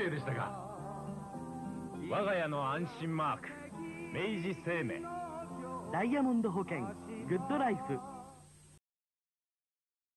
麗でしたか。 我が家の安心マーク、明治生命。 ダイヤモンド保険グッドライフ。